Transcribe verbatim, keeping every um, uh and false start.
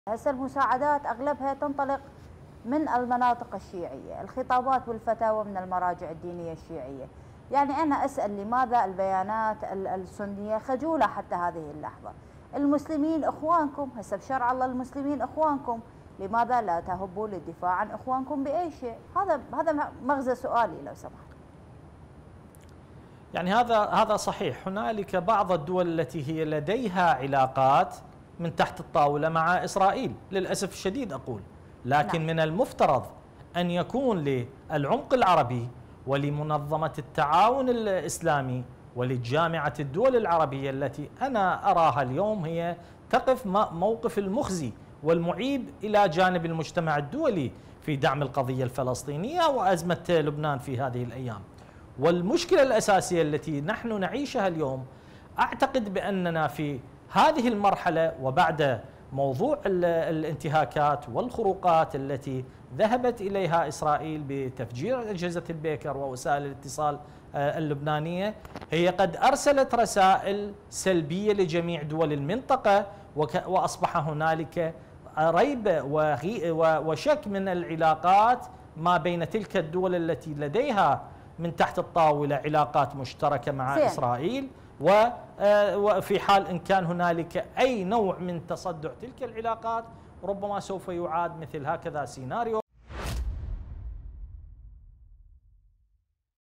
هسه المساعدات أغلبها تنطلق من المناطق الشيعية، الخطابات والفتاوى من المراجع الدينية الشيعية. يعني أنا أسأل لماذا البيانات السنية خجولة حتى هذه اللحظة؟ المسلمين إخوانكم، هسه بشرع الله المسلمين إخوانكم، لماذا لا تهبوا للدفاع عن إخوانكم بأي شيء؟ هذا هذا مغزى سؤالي لو سمحت. يعني هذا هذا صحيح، هنالك بعض الدول التي هي لديها علاقات من تحت الطاولة مع إسرائيل للأسف الشديد أقول، لكن نعم. من المفترض أن يكون للعمق العربي ولمنظمة التعاون الإسلامي ولجامعة الدول العربية التي أنا أراها اليوم هي تقف موقف المخزي والمعيب إلى جانب المجتمع الدولي في دعم القضية الفلسطينية وأزمة لبنان في هذه الأيام. والمشكلة الأساسية التي نحن نعيشها اليوم، أعتقد بأننا في هذه المرحلة وبعد موضوع الانتهاكات والخروقات التي ذهبت إليها إسرائيل بتفجير أجهزة البيكر ووسائل الاتصال اللبنانية، هي قد أرسلت رسائل سلبية لجميع دول المنطقة، وأصبح هنالك ريب وشك من العلاقات ما بين تلك الدول التي لديها من تحت الطاولة علاقات مشتركة مع سيئ. إسرائيل، وفي حال إن كان هنالك أي نوع من تصدع تلك العلاقات ربما سوف يعاد مثل هكذا سيناريو